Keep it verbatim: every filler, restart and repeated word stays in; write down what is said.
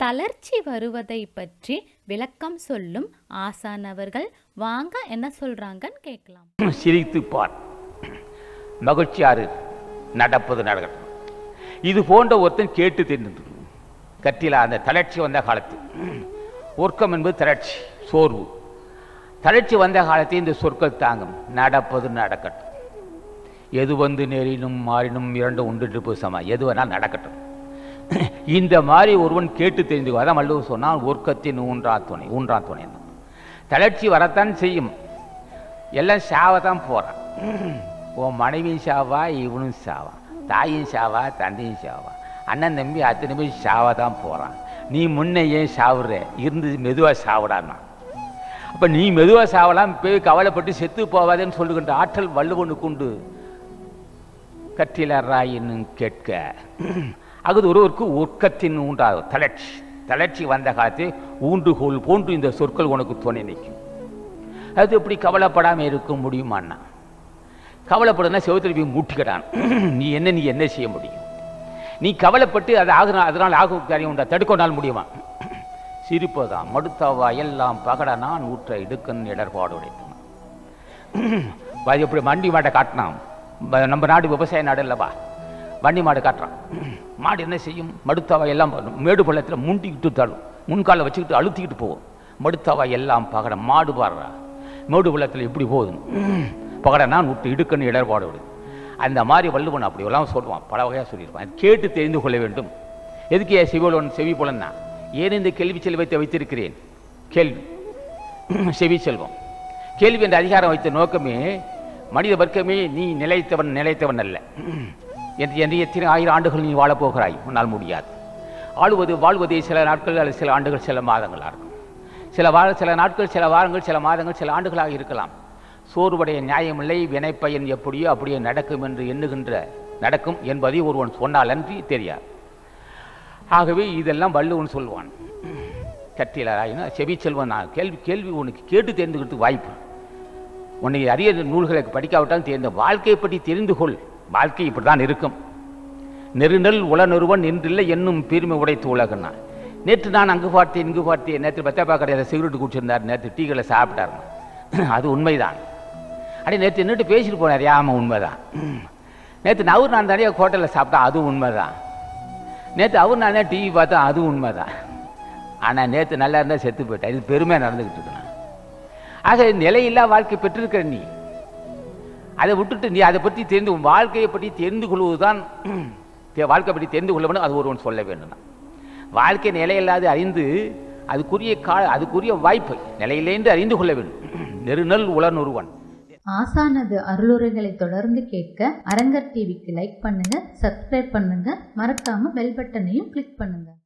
தளர்ச்சி வருவதை பற்றி விளக்கம் சொல்லும் ஆசான் அவர்கள் வாங்க என்ன சொல்றாங்கன்னு கேட்கலாம். சிரித்து பார், மகிழ்ச்சியாறு நடப்பது நடக்கட்டும். இது போன்ற ஒருத்தன் கேட்டு தெரிந்தது கற்றில அந்த தளர்ச்சி வந்த காலத்து ஒர்க்கம் என்பது தளர்ச்சி, சோர்வு. தளர்ச்சி வந்த காலத்தில் இந்த சொற்கள் தாங்கும், நடப்பது நடக்கட்டும். எது வந்து நேரினும் மாறினும் இரண்டும் ஒன்று சம, எது வேணால் நடக்கட்டும். இந்த மாதிரி ஒருவன் கேட்டு தெரிந்து அதான் வள்ளுவர் சொன்னால் ஒர்க்கத்தின் ஊன்றா துணை ஊன்றா துணை. தளர்ச்சி வரத்தான் செய்யும், எல்லாம் சாவத்தான் போகிறான். உன் மனைவியும் சாவா, இவனும் சாவா, தாயும் சாவா, தந்தையும் சாவா, அண்ணன் தம்பி அத்தனை பேர் சாவா தான் போகிறான். நீ முன்ன ஏன் சாவுற, இருந்து மெதுவாக சாவிடான்னா. அப்போ நீ மெதுவாக சாவலாம், போய் கவலைப்பட்டு செத்து போவாதேன்னு சொல்லுகின்ற ஆற்றல் வள்ளுவனுக்கு உண்டு. கற்றிலராயின்னு கேட்க அது ஒருவருக்கு ஒர்க்கத்தின் ஊன்றாது தளர்ச்சி. தளர்ச்சி வந்த காலத்தை ஊன்றுகோல் போன்று இந்த சொற்கள் உனக்கு துணை நிற்கும். அது எப்படி கவலைப்படாமல் இருக்க முடியுமான்னா, கவலைப்படுனா செவத்தில் போய் மூட்டிக்கிறான். நீ என்ன நீ என்ன செய்ய முடியும்? நீ கவலைப்பட்டு அது ஆகுனா அதனால் ஆகும் காரியம் உண்டா, தடுக்கொண்டால் முடியுமா? சிரிப்பதான் மடுத்தவா எல்லாம் பகட நான் ஊற்ற இடுக்கன் இடர்பாடு உடைத்தான். எப்படி வண்டி மாட்டை காட்டினான், நம்ம நாடு விவசாய நாடு இல்லவா, வண்டி மாடு காட்டுறான். மாடு என்ன செய்யும், மடுத்தவா எல்லாம் மேடு பள்ளத்தில் முண்டிக்கிட்டு தள்ளும், முன்காலை வச்சுக்கிட்டு அழுத்திக்கிட்டு போகும். மடுத்தவா எல்லாம் பகட, மாடு பாடுறா மேடு பள்ளத்தில் எப்படி போகுது, பகட நான் விட்டு இடுக்கன்னு இடர்பாடு விடுது. அந்த மாதிரி வள்ளுவன் அப்படி எல்லாம் சொல்லுவான், பல வகையாக சொல்லியிருப்பான். கேட்டு தெரிந்து கொள்ள வேண்டும். எதுக்கு ஏன் செவிலோன் செவி புலன்னா, ஏன் இந்த கேள்வி செல்வத்தை வைத்திருக்கிறேன்? கேள்வி செவி செல்வம். கேள்வி என்ற அதிகாரம் வைத்த நோக்கமே மனித வர்க்கமே நீ நிலைத்தவன் நிலைத்தவன் அல்ல என்று எத்தனை ஆயிரம் ஆண்டுகள் நீ வாழப்போகிறாய், உன்னால் முடியாது. ஆளுவது வாழ்வதே சில நாட்கள் அல்லது சில ஆண்டுகள் சில மாதங்களாக இருக்கும். சில வார சில நாட்கள் சில வாரங்கள் சில மாதங்கள் சில ஆண்டுகளாக இருக்கலாம். சோர்வுடைய நியாயமில்லை, வினைப்பயன் எப்படியோ அப்படியே நடக்கும் என்று எண்ணுகின்ற நடக்கும் என்பதை ஒருவன் சொன்னால் அன்றி தெரியாது. ஆகவே இதெல்லாம் வள்ளுவன் சொல்வான். கற்றிலராயினா செவி செல்வன். நான் கேள்வி கேள்வி உனக்கு கேட்டு தெரிந்துக்கிறதுக்கு வாய்ப்பு. உன்னை அரிய நூல்களை படிக்காவிட்டாலும் தெரிந்த வாழ்க்கையை பற்றி தெரிந்து கொள். வாழ்க்கை இப்படி தான் இருக்கும். நெருநெல் உளநொருவன் நின்றில்லை என்னும் பெருமை உடைத்து உலகன்னா. நேற்று நான் அங்கு பார்த்தேன் இங்கு பார்த்தேன், நேற்று பத்தப்பா கடையில் சிகரெட்டு குடிச்சிருந்தார், நேற்று டீகளை சாப்பிட்டார், அது உண்மைதான். அப்படி நேற்று என்னட்டு பேசிட்டு போனார், ஆமாம் உண்மைதான். நேற்று அவர் நான் நிறைய ஹோட்டலில் சாப்பிட்டேன், அதுவும் உண்மைதான். நேற்று அவர் நான் தான் டிவி பார்த்தேன், அதுவும் உண்மைதான். ஆனால் நேற்று நல்லா இருந்தால் செத்து போயிட்டேன், இது பெருமையாக நடந்துக்கிட்டு இருக்கலாம். ஆக நிலையில்லா வாழ்க்கை பெற்றிருக்கிற நீ அதை விட்டுட்டு நீ அதை பற்றி தெரிந்து வாழ்க்கையை பற்றி தெரிந்து கொள்வதுதான் வாழ்க்கை பற்றி தெரிந்து கொள்ள வேண்டும். அது ஒருவன் சொல்ல வேண்டும். வாழ்க்கை நிலையில்லாது அறிந்து அதுக்குரிய கா அதுக்குரிய வாய்ப்பை நிலையிலேந்து அறிந்து கொள்ள வேண்டும். நெருநல் உளநொருவன். ஆசானது அருளுரைகளை தொடர்ந்து கேட்க அரங்கர் டிவிக்கு லைக் பண்ணுங்க, சப்ஸ்கிரைப் பண்ணுங்க, மறக்காம பெல் பட்டனையும் கிளிக் பண்ணுங்க.